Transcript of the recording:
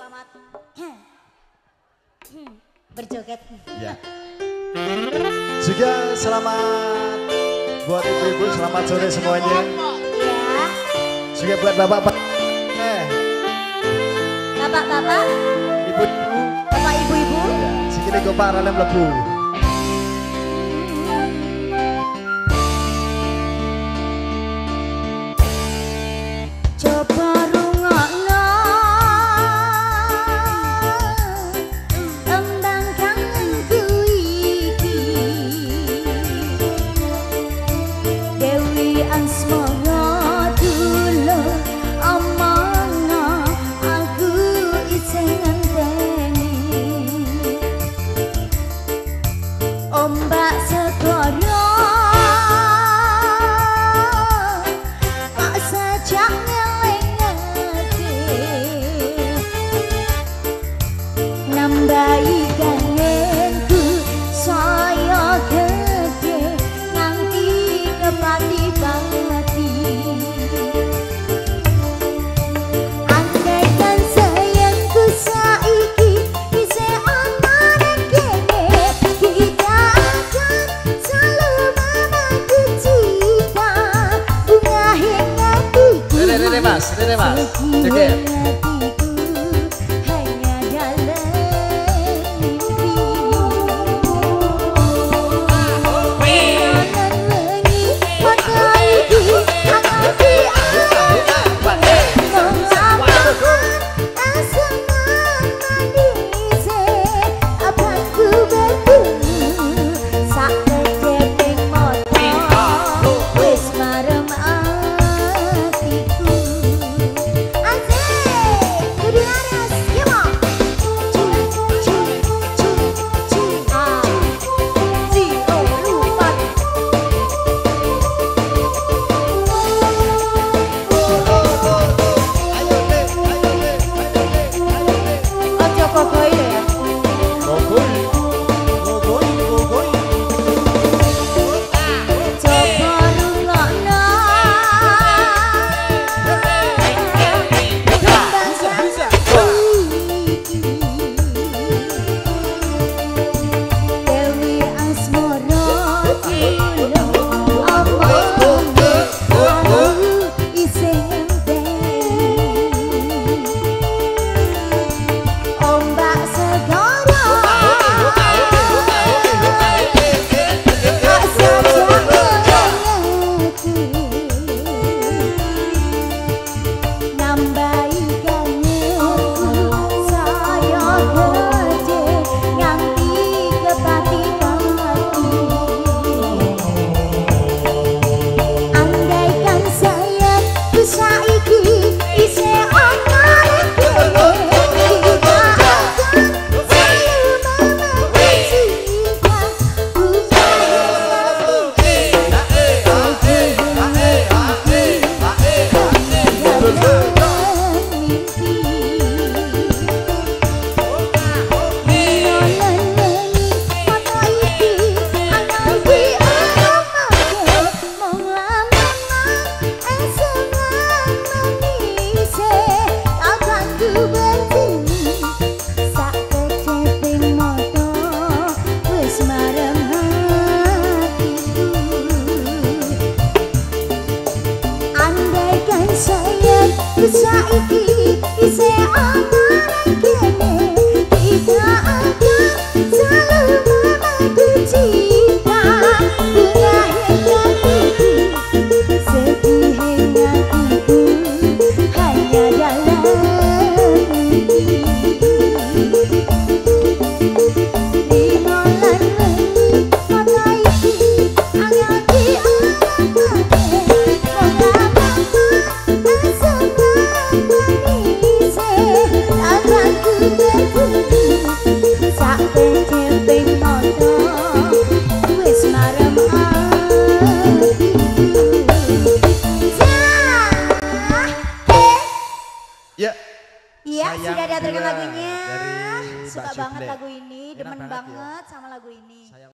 selamat berjoget. Ya. Juga selamat buat ibu-ibu, selamat sore semuanya. Ya. Juga buat bapak-bapak. Bapak-bapak. Ibu-ibu. Bapak ibu-ibu. Ya. Sikile kok parah mlebu. Coba rungokno tembang kangenku iki, Dewi Asmara dulu omongno aku isih ngenteni, ombak segara tak sejak nambahi kangenku saya gede nganti kepati-pati. Andaikan sayangku saiki isih ana ning kene, kita akan selalu memadu cinta. Bunga hatiku, Rene mas, Dede. Saiki isih ana ning kene, kita akan selalu memadu cinta. Bunga hatiku, sedih hatiku, hanya dalam mimpi. Di malam ini mata iki angel di alam Iya, sudah diaturkan lagunya. Suka banget lagu ini, demen banget sama lagu ini.